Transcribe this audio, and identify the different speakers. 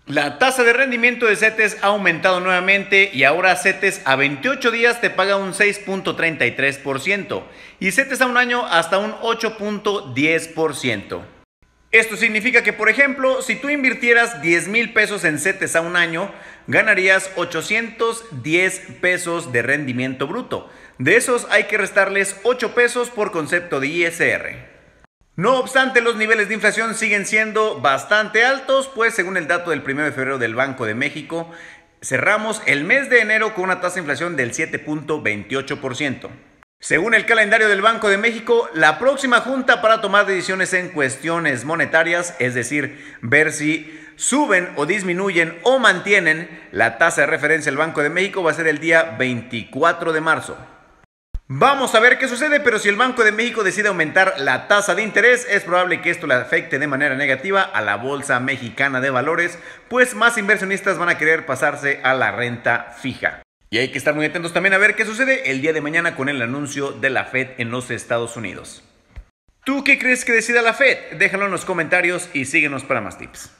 Speaker 1: La tasa de rendimiento de CETES ha aumentado nuevamente y ahora CETES a 28 días te paga un 6.33% y CETES a un año hasta un 8.10%. Esto significa que, por ejemplo, si tú invirtieras 10,000 pesos en CETES a un año, ganarías 810 pesos de rendimiento bruto. De esos hay que restarles 8 pesos por concepto de ISR. No obstante, los niveles de inflación siguen siendo bastante altos, pues según el dato del 1 de febrero del Banco de México, cerramos el mes de enero con una tasa de inflación del 7.28%. Según el calendario del Banco de México, la próxima junta para tomar decisiones en cuestiones monetarias, es decir, ver si suben o disminuyen o mantienen la tasa de referencia del Banco de México, va a ser el día 24 de marzo. Vamos a ver qué sucede, pero si el Banco de México decide aumentar la tasa de interés, es probable que esto le afecte de manera negativa a la Bolsa Mexicana de Valores, pues más inversionistas van a querer pasarse a la renta fija. Y hay que estar muy atentos también a ver qué sucede el día de mañana con el anuncio de la Fed en los Estados Unidos. ¿Tú qué crees que decida la Fed? Déjalo en los comentarios y síguenos para más tips.